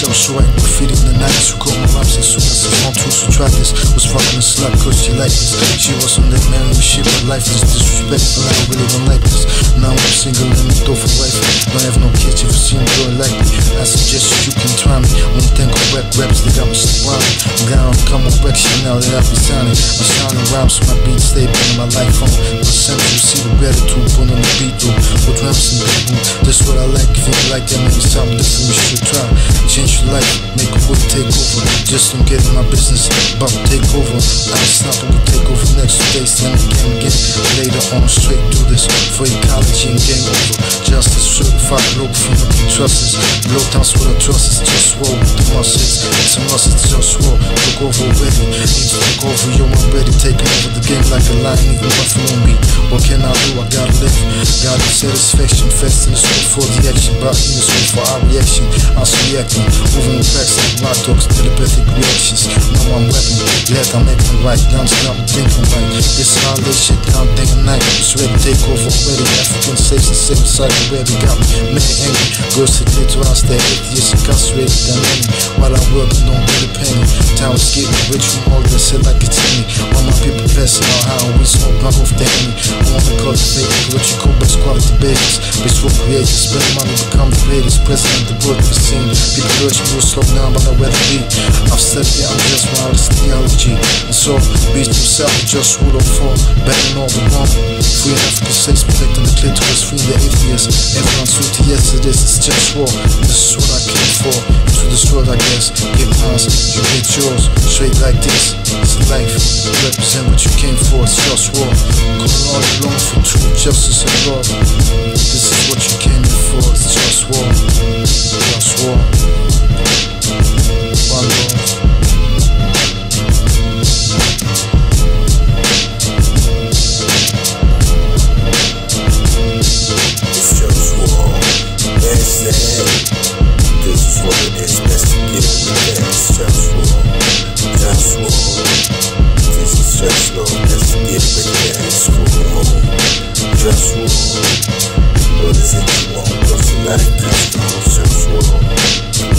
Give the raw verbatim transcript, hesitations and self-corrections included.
social right graffiti in the nineties. Who caught my raps as soon as it's on tools who tried this. Was fucking a slut cause she liked this. She was on that man with shit but life is disrespectful. I don't really don't like this. Now I'm single and I'm dope for wife. Don't have no kids if you see me doing like me. I suggest you can try me. When you think of rap raps, they got me surrounded. I'm gonna come on back shit now that I be signing. My shining rhymes, my beat stable in my life on. Percent you see the gratitude, put on the beat through. With rhymes and beat through. That's what I like. If you like that, maybe something different you should try. Change your life, make a wood take over. Just don't get in my business, about to take over. I ain't stopping to take over next two days, then again, again. Later on, straight through this. For ecology and game over. Justice, certified, Globalfirm, can trust us. Globetown, what I trust is JustWar with the muscles. It's a must, it's JustWar. Look over already, need to look over. Yo, I'm ready, taking over the game like a lion, even nothing on me. What can I do? I gotta live. Gotta satisfaction, fast in the store for the action. About in the store for our reaction. I was reacting, moving the facts like rock dogs, telepathic reactions. Now I'm rapping, glad I'm acting right. Down to I'm thinking right. This how I lay shit down day and night. It's ready to take over already. African slaves and same side where we got me. Man angry, girls sit there to us, they're atheists, incarcerated, than any. While I'm working, don't really pay me. Time is getting rich from all that shit like it's in me. All my people passing out how we smoke my off the enemy. I want to cultivate what you call best quality babies. Bitch for creators, spend money, become the greatest. President, the world of the scene. People urge me to slow down, but I'd rather be. I've said it, I'm just my artist theology. And so, beast himself, just rule of fall. Banging all the wrong. Free African slaves, protecting the clitoris, free the atheists. Everyone's with the yes, it is, it's just war. This is what I came for. To this world, I guess. Get mine, you get yours. Straight like this, it's life. Represent what you came for, it's just war. Going all along for truth, justice, and love. This is what you came here for, it's just war. Just war. One love. What is it you want? What's the life? Just war.